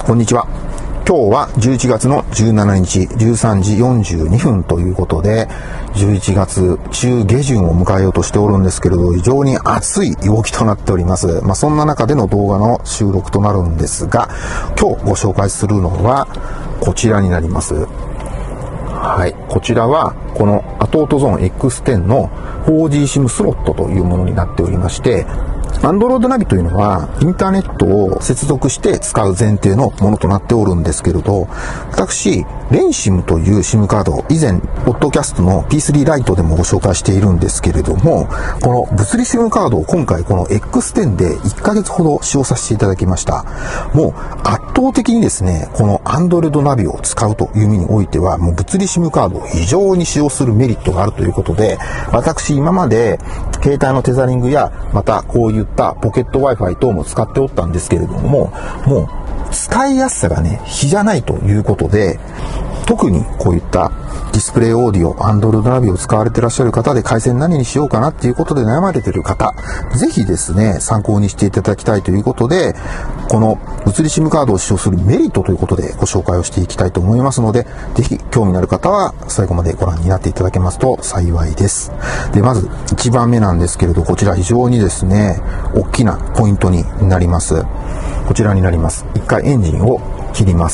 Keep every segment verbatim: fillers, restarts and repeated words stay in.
こんにちは。今日はじゅういちがつのじゅうしちにちじゅうさんじよんじゅうにふんということで、じゅういちがつ中下旬を迎えようとしておるんですけれど、非常に暑い陽気となっております。まあ、そんな中での動画の収録となるんですが、今日ご紹介するのはこちらになります。はい。こちらは、このアトートゾーン エックステン の フォージー SIM スロットというものになっておりまして、Android ナビというのはインターネットを接続して使う前提のものとなっておるんですけれど、私、レンシムという SIM カードを以前、ポッドキャストの ピースリー ライトでもご紹介しているんですけれども、この物理 SIM カードを今回この エックステン でいっかげつほど使用させていただきました。もう圧倒的にですね、この Android ナビを使うという意味においては、もう物理 SIM カードを非常に使用するメリットがあるということで、私今まで携帯のテザリングや、またこういったポケット Wi-Fi 等も使っておったんですけれども、もう使いやすさがね、比じゃないということで、特にこういったディスプレイオーディオ、Android ナビを使われていらっしゃる方で回線何にしようかなっていうことで悩まれている方、ぜひですね、参考にしていただきたいということで、この物理 SIM カードを使用するメリットということでご紹介をしていきたいと思いますので、ぜひ興味のある方は最後までご覧になっていただけますと幸いです。で、まずいちばんめなんですけれど、こちら非常にですね、大きなポイントになります。こちらになります。一回エンジンを切ります。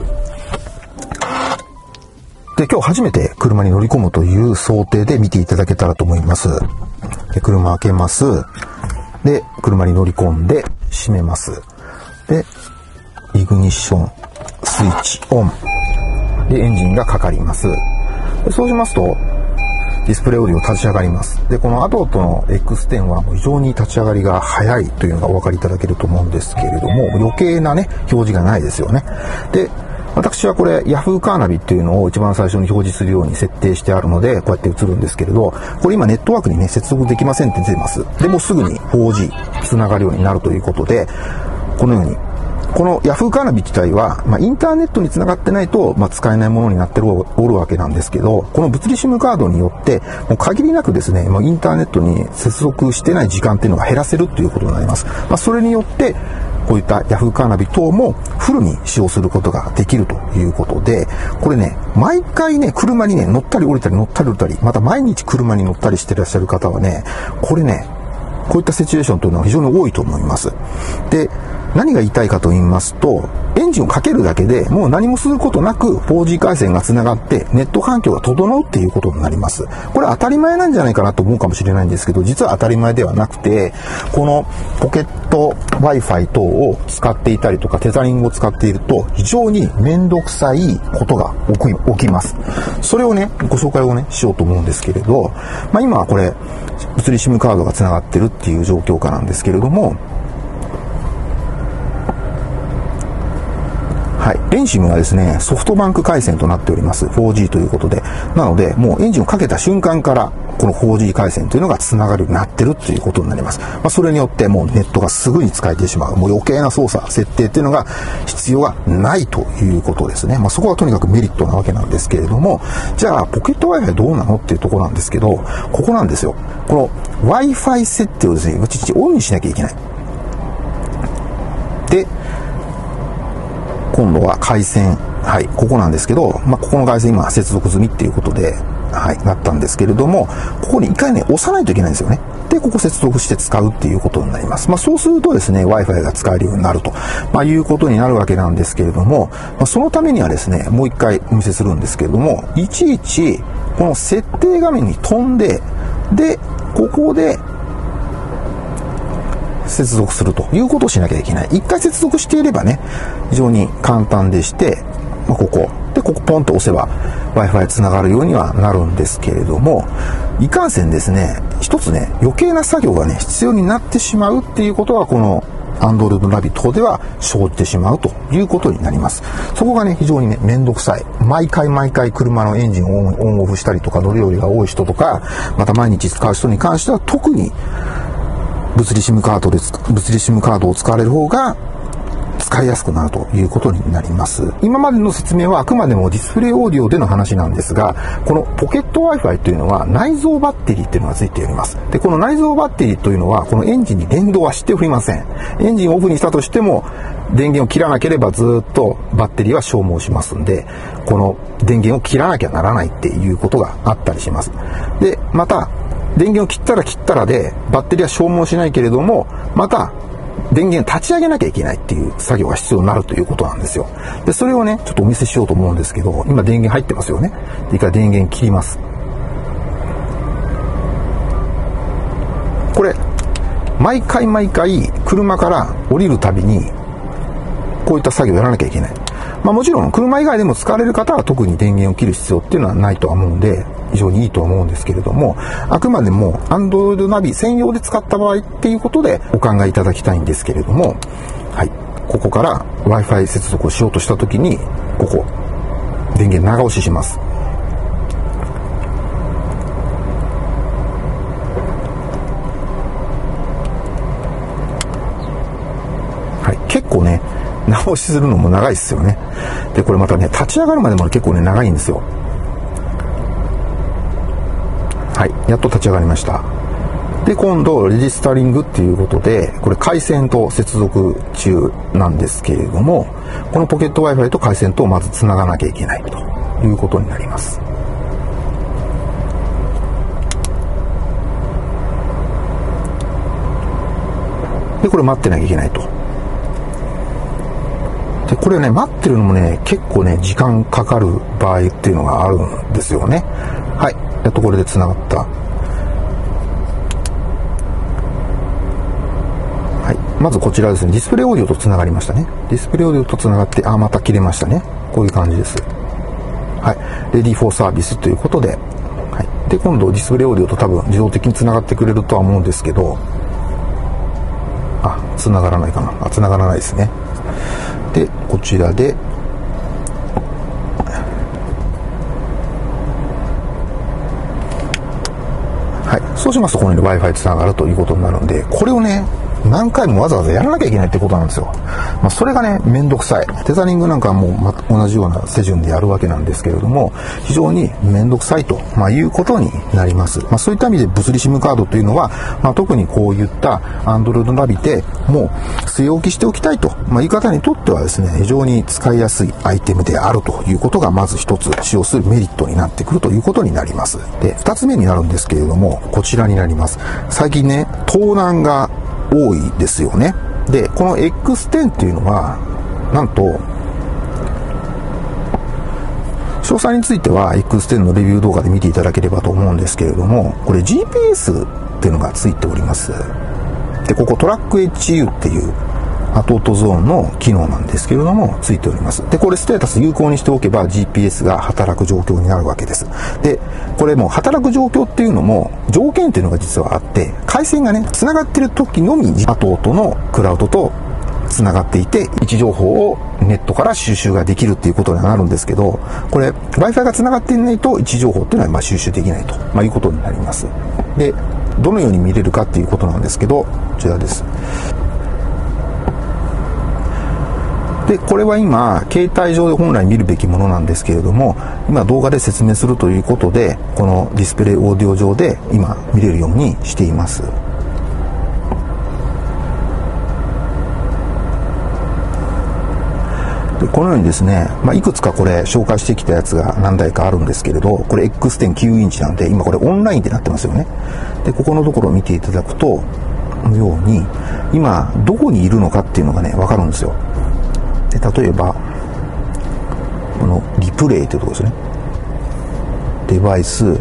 で、今日初めて車に乗り込むという想定で見ていただけたらと思います。で、車開けます。で、車に乗り込んで閉めます。で、イグニッションスイッチオン。で、エンジンがかかります。で、そうしますと、ディスプレイオーディオ立ち上がります。で、このアトートの エックステン は非常に立ち上がりが早いというのがお分かりいただけると思うんですけれども、余計なね、表示がないですよね。で、私はこれ Yahoo カーナビっていうのを一番最初に表示するように設定してあるので、こうやって映るんですけれど、これ今ネットワークにね、接続できませんって出てます。でもすぐに フォージー つながるようになるということで、このように、この Yahoo カーナビ自体は、まあ、インターネットにつながってないと、まあ、使えないものになっておるわけなんですけど、この物理 SIM カードによって、もう限りなくですね、もうインターネットに接続してない時間っていうのが減らせるということになります。まあ、それによって、こういった Yahoo カーナビ等もフルに使用することができるということで、これね、毎回ね、車にね、乗ったり降りたり乗ったり降りたり、また毎日車に乗ったりしてらっしゃる方はね、これね、こういったシチュエーションというのは非常に多いと思います。で、何が言いたいかと言いますと、エンジンをかけるだけでもう何もすることなく フォージー 回線がつながってネット環境が整うっていうことになります。これ当たり前なんじゃないかなと思うかもしれないんですけど、実は当たり前ではなくて、このポケット Wi-Fi 等を使っていたりとかテザリングを使っていると非常にめんどくさいことが起き、起きます。それをね、ご紹介をね、しようと思うんですけれど、まあ今はこれ物理 SIM カードがつながってるっていう状況下なんですけれども、はい。レンシムはですね、ソフトバンク回線となっております。フォージー ということで。なので、もうエンジンをかけた瞬間から、この フォージー 回線というのが繋がるようになってるっていうことになります。まあ、それによってもうネットがすぐに使えてしまう。もう余計な操作、設定っていうのが必要がないということですね。まあ、そこはとにかくメリットなわけなんですけれども、じゃあ、ポケット Wi-Fi どうなのっていうところなんですけど、ここなんですよ。この Wi-Fi 設定をですね、うちちオンにしなきゃいけない。で、今度は回線。はい。ここなんですけど、まあ、ここの回線今接続済みっていうことで、はい、なったんですけれども、ここに一回ね、押さないといけないんですよね。で、ここ接続して使うっていうことになります。まあ、そうするとですね、Wi-Fi が使えるようになると、まあ、いうことになるわけなんですけれども、まあ、そのためにはですね、もう一回お見せするんですけれども、いちいち、この設定画面に飛んで、で、ここで、接続するということをしなきゃいけない。一回接続していればね、非常に簡単でして、まあ、ここ。で、ここポンと押せば Wi-Fi つながるようにはなるんですけれども、いかんせんですね、一つね、余計な作業がね、必要になってしまうっていうことは、この Android ナビ等では生じてしまうということになります。そこがね、非常にね、めんどくさい。毎回毎回車のエンジンをオン、オンオフしたりとか、乗り降りが多い人とか、また毎日使う人に関しては特に物理 SIM カードで、物理 SIM カードを使われる方が使いやすくなるということになります。今までの説明はあくまでもディスプレイオーディオでの話なんですが、このポケット Wi-Fi というのは内蔵バッテリーっていうのがついております。で、この内蔵バッテリーというのはこのエンジンに連動はしておりません。エンジンをオフにしたとしても電源を切らなければずっとバッテリーは消耗しますんで、この電源を切らなきゃならないっていうことがあったりします。で、また電源を切ったら切ったらでバッテリーは消耗しないけれども、また電源立ち上げなきゃいけないっていう作業が必要になるということなんですよ。で、それをね、ちょっとお見せしようと思うんですけど、今電源入ってますよね。で、一回電源切ります。これ、毎回毎回車から降りるたびに、こういった作業をやらなきゃいけない。まあもちろん車以外でも使われる方は特に電源を切る必要っていうのはないとは思うんで、非常にいいとは思うんですけれども、あくまでも Android ナビ専用で使った場合っていうことでお考えいただきたいんですけれども、はい、ここから Wi-Fi 接続をしようとしたときに、ここ、電源長押しします。はい、結構ね、長押しするのも長いですよね。で、これまたね、立ち上がるまでも結構ね、長いんですよ。はい、やっと立ち上がりました。で、今度、レジスタリングっていうことで、これ回線と接続中なんですけれども、このポケット Wi-Fi と回線とまずつながなきゃいけないということになります。で、これ待ってなきゃいけないと。で、これね、待ってるのもね、結構ね、時間かかる場合っていうのがあるんですよね。はい。やっとこれで繋がった。はい。まずこちらですね、ディスプレイオーディオと繋がりましたね。ディスプレイオーディオと繋がって、あ、また切れましたね。こういう感じです。はい。レディーフォーサービスということで、はい。で、今度ディスプレイオーディオと多分自動的に繋がってくれるとは思うんですけど、あ、繋がらないかな。あ、繋がらないですね。で、こちらで、はい。そうしますと、このように Wi-Fi つながるということになるので、これをね、何回もわざわざやらなきゃいけないってことなんですよ。まあ、それがね、めんどくさい。テザリングなんかはもう、ま、同じような手順でやるわけなんですけれども、非常にめんどくさいと、まあ、いうことになります。まあ、そういった意味で物理 SIM カードというのは、まあ、特にこういった Android ナビでもう据え置きしておきたいと、まあ、いう方にとってはですね、非常に使いやすいアイテムであるということが、まず一つ使用するメリットになってくるということになります。で、二つ目になるんですけれども、こちらになります。最近ね、盗難が多いですよね。で、この エックステン っていうのは、なんと、詳細については エックステン のレビュー動画で見ていただければと思うんですけれども、これ ジーピーエス っていうのがついております。で、ここトラック エイチユー っていう後々ゾーンの機能なんですけれども、ついております。で、これステータス有効にしておけば ジーピーエス が働く状況になるわけです。で、これも働く状況っていうのも条件っていうのが実はあって、回線がね、繋がってる時のみ後々のクラウドと繋がっていて、位置情報をネットから収集ができるっていうことになるんですけど、これ Wi-Fi が繋がっていないと位置情報っていうのはまあ収集できないと、まあ、いうことになります。で、どのように見れるかっていうことなんですけど、こちらです。で、これは今、携帯上で本来見るべきものなんですけれども、今動画で説明するということで、このディスプレイオーディオ上で今見れるようにしています。で、このようにですね、まあ、いくつかこれ紹介してきたやつが何台かあるんですけれど、これ エックステンきゅう インチなんで、今これオンラインってなってますよね。で、ここのところを見ていただくと、このように、今どこにいるのかっていうのがね、わかるんですよ。で、例えば、このリプレイというところですね。デバイス、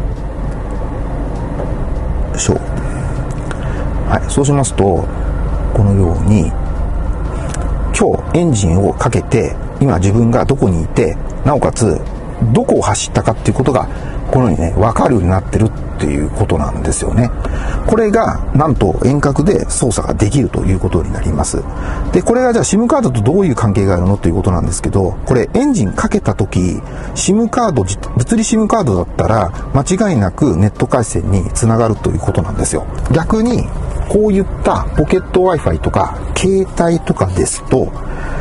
ショー。はい、そうしますと、このように、今日エンジンをかけて、今自分がどこにいて、なおかつ、どこを走ったかっていうことが、このようにね、わかるようになってるっていうことなんですよね。これが、なんと遠隔で操作ができるということになります。で、これがじゃあ SIM カードとどういう関係があるのということなんですけど、これエンジンかけたとき、SIM カード、物理 SIM カードだったら、間違いなくネット回線につながるということなんですよ。逆に、こういったポケット Wi-Fi とか、携帯とかですと、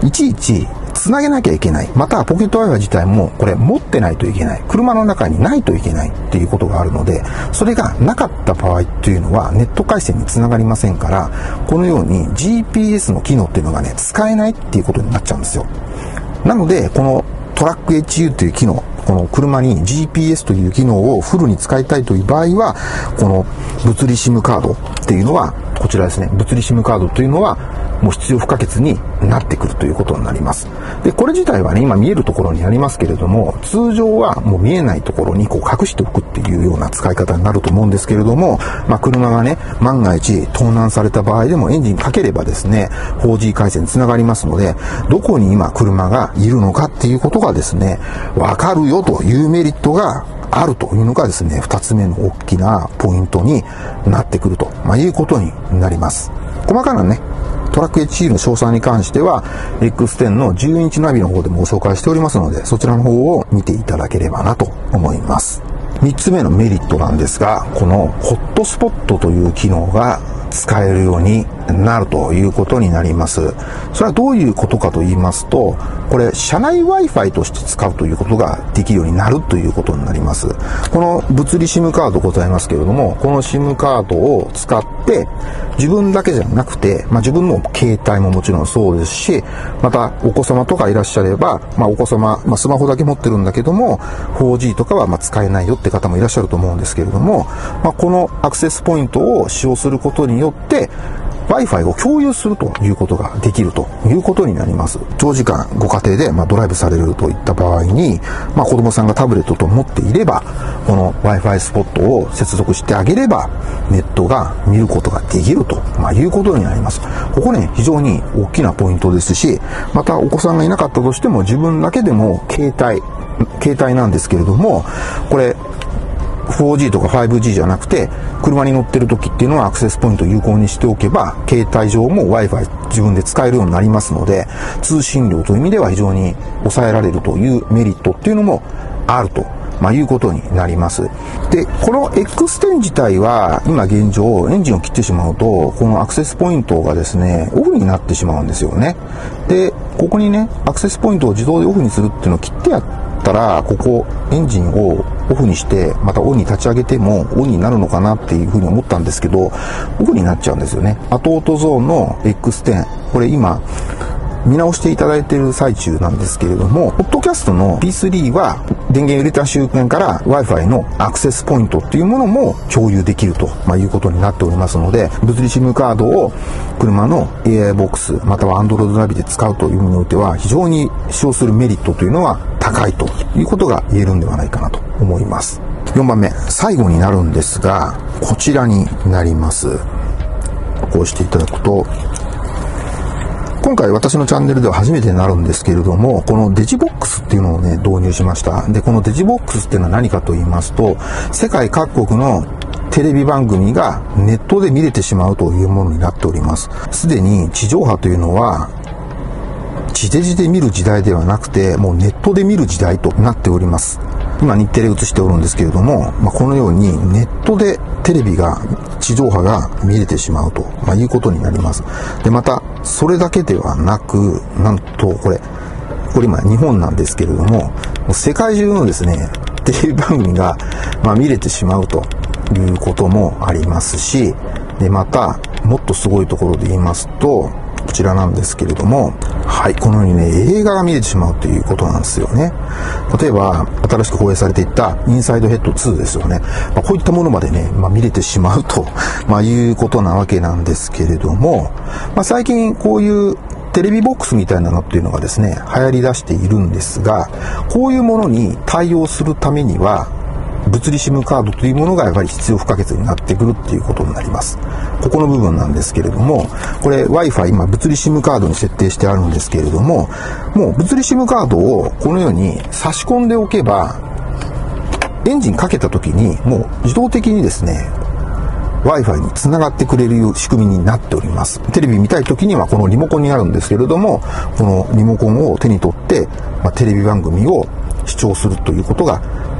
いちいちつなげなきゃいけない。またはポケット Wi-Fi 自体もこれ持ってないといけない。車の中にないといけないっていうことがあるので、それがなかった場合っていうのはネット回線につながりませんから、このように ジーピーエス の機能っていうのがね、使えないっていうことになっちゃうんですよ。なので、このトラック エイチユー という機能、この車に ジーピーエス という機能をフルに使いたいという場合は、この物理 SIM カードっていうのは、こちらですね、物理 SIM カードというのは、もう必要不可欠になってくるということになります。で、これ自体はね、今見えるところにありますけれども、通常はもう見えないところにこう隠しておくっていうような使い方になると思うんですけれども、まあ車がね、万が一盗難された場合でもエンジンかければですね、フォージー 回線につながりますので、どこに今車がいるのかっていうことがですね、わかるよというメリットがあるというのがですね、二つ目の大きなポイントになってくると、まあ、いうことになります。細かなね、トラック エイチユー の詳細に関しては エックステン のじゅうインチナビの方でもご紹介しておりますので、そちらの方を見ていただければなと思います。三つ目のメリットなんですが、このホットスポットという機能が使えるようになるということになります。それはどういうことかと言いますと、これ車内 Wi-Fi として使うということができるようになるということになります。この物理 SIM カードございますけれども、この SIM カードを使って自分だけじゃなくて、まあ、自分の携帯ももちろんそうですし、またお子様とかいらっしゃれば、まあ、お子様、まあ、スマホだけ持ってるんだけども フォージー とかはまあ使えないよって方もいらっしゃると思うんですけれども、まあ、このアクセスポイントを使用することによって Wi-Fi を共有するということができるということになります。長時間ご家庭でまあドライブされるといった場合に、まあ、子供さんがタブレットと持っていれば、この Wi-Fi スポットを接続してあげれば、ネットが見ることができると、まあ、いうことになります。ここね、非常に大きなポイントですし、またお子さんがいなかったとしても自分だけでも携帯、携帯なんですけれども、これ、フォージー とか ファイブジー じゃなくて、車に乗ってる時っていうのはアクセスポイントを有効にしておけば、携帯上も Wi-Fi 自分で使えるようになりますので、通信量という意味では非常に抑えられるというメリットっていうのもあると、まあ、いうことになります。で、この エックステン 自体は、今現状、エンジンを切ってしまうと、このアクセスポイントがですね、オフになってしまうんですよね。で、ここにね、アクセスポイントを自動でオフにするっていうのを切ってやったら、ここ、エンジンをオフにして、またオンに立ち上げてもオンになるのかなっていうふうに思ったんですけど、オフになっちゃうんですよね。アトオートゾーンの エックステン、これ今、見直していただいている最中なんですけれども、ポッドキャストの ピースリー は電源入れた瞬間から Wi-Fi のアクセスポイントっていうものも共有できると、まあ、いうことになっておりますので、物理 SIM カードを車の エーアイ ボックスまたは Android ナビで使うという意味においては非常に使用するメリットというのは高いということが言えるんではないかなと思います。よんばんめ、最後になるんですが、こちらになります。こうしていただくと、今回私のチャンネルでは初めてになるんですけれども、このデジボックスっていうのをね、導入しました。で、このデジボックスっていうのは何かと言いますと、世界各国のテレビ番組がネットで見れてしまうというものになっております。すでに地上波というのは、地デジで見る時代ではなくて、もうネットで見る時代となっております。今日テレ映しておるんですけれども、まあ、このようにネットでテレビが、地上波が見れてしまうと、まあ、いうことになります。で、また、それだけではなく、なんと、これ、これ今日本なんですけれども、もう世界中のですね、テレビ番組が、まあ、見れてしまうということもありますし、で、また、もっとすごいところで言いますと、こちらなんですけれども、はい、このようにね、映画が見れてしまうということなんですよね。例えば、新しく放映されていったインサイドヘッドツーですよね。まあ、こういったものまでね、まあ、見れてしまうと、まあ、いうことなわけなんですけれども、まあ、最近こういうテレビボックスみたいなのっていうのがですね、流行り出しているんですが、こういうものに対応するためには、物理 SIM カードというものがやっぱり必要不可欠になってくるっていうことになります。ここの部分なんですけれども、これ Wi-Fi 今物理 SIM カードに設定してあるんですけれども、もう物理 SIM カードをこのように差し込んでおけば、エンジンかけた時にもう自動的にですね、Wi-Fi につながってくれる仕組みになっております。テレビ見たい時にはこのリモコンにあるんですけれども、このリモコンを手に取って、まあ、テレビ番組を視聴するということが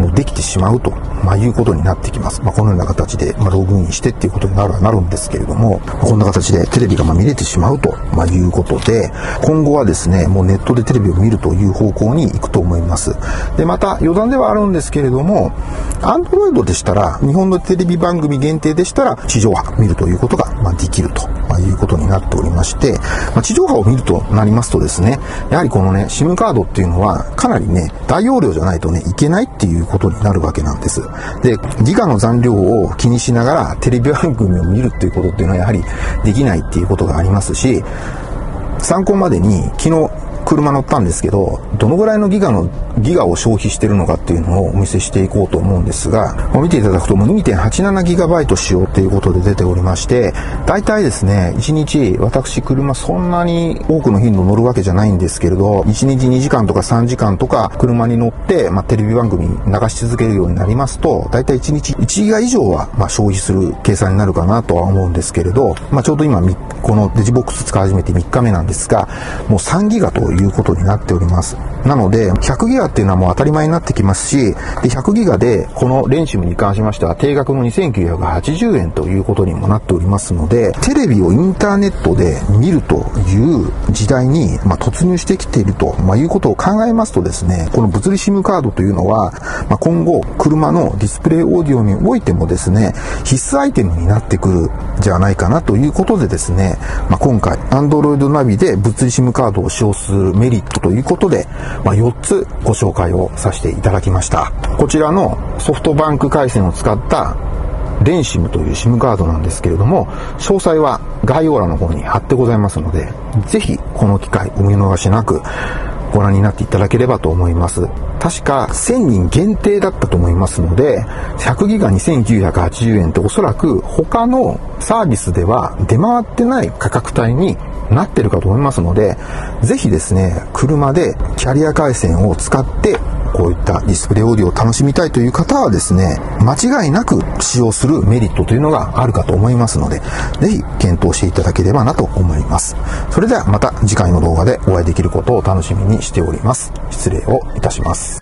もうできてしまうと、まあ、いうことになってきます。まあ、このような形で、まあ、ログインしてっていうことになるはなるんですけれども、こんな形でテレビがまあ見れてしまうと、まあ、いうことで、今後はですね、もうネットでテレビを見るという方向に行くと思います。で、また余談ではあるんですけれども、Android でしたら、日本のテレビ番組限定でしたら、地上波見るということがまあできるということになっておりまして、まあ、地上波を見るとなりますとですね、やはりこのね、SIM カードっていうのはかなりね、大容量じゃないとね、いけないっていうことになるわけなんです。で、ギガの残量を気にしながらテレビ番組を見るっていうことっていうのはやはりできないっていうことがありますし、参考までに昨日車乗ったんですけど、どのぐらいのギガのギガを消費しているのかっていうのをお見せしていこうと思うんですが、見ていただくともう にてんはちななギガバイト使用っていうことで出ておりまして、大体ですね、いちにち私車そんなに多くの頻度乗るわけじゃないんですけれど、いちにちにじかんとかさんじかんとか車に乗って、まあ、テレビ番組流し続けるようになりますと、大体いちにちいちギガ以上はまあ消費する計算になるかなとは思うんですけれど、まあ、ちょうど今このデジボックス使い始めてみっかめなんですが、もうさんギガということになっております。なのでひゃくギガっていうのはもう当たり前になってきますし、でひゃくギガでこのレンシムに関しましては定額のにせんきゅうひゃくはちじゅうえんということにもなっておりますので、テレビをインターネットで見るという時代にまあ突入してきていると、まあ、いうことを考えますとですね、この物理 SIM カードというのは、まあ、今後車のディスプレイオーディオにおいてもですね、必須アイテムになってくるんじゃないかなということでですね、まあ、今回 Android ナビで物理 SIM カードを使用するメリットということで、まあ、よっつご紹介をさせていただきました。こちらのソフトバンク回線を使ったレンシムという SIM カードなんですけれども、詳細は概要欄の方に貼ってございますので、ぜひこの機会お見逃しなくご覧になっていただければと思います。確かせんにん限定だったと思いますので、ひゃくギガにせんきゅうひゃくはちじゅうえんっておそらく他のサービスでは出回ってない価格帯になってるかと思いますので、ぜひですね、車でキャリア回線を使ってこういったディスプレイオーディオを楽しみたいという方はですね、間違いなく使用するメリットというのがあるかと思いますので、ぜひ検討していただければなと思います。それではまた次回の動画でお会いできることを楽しみにしております。失礼をいたします。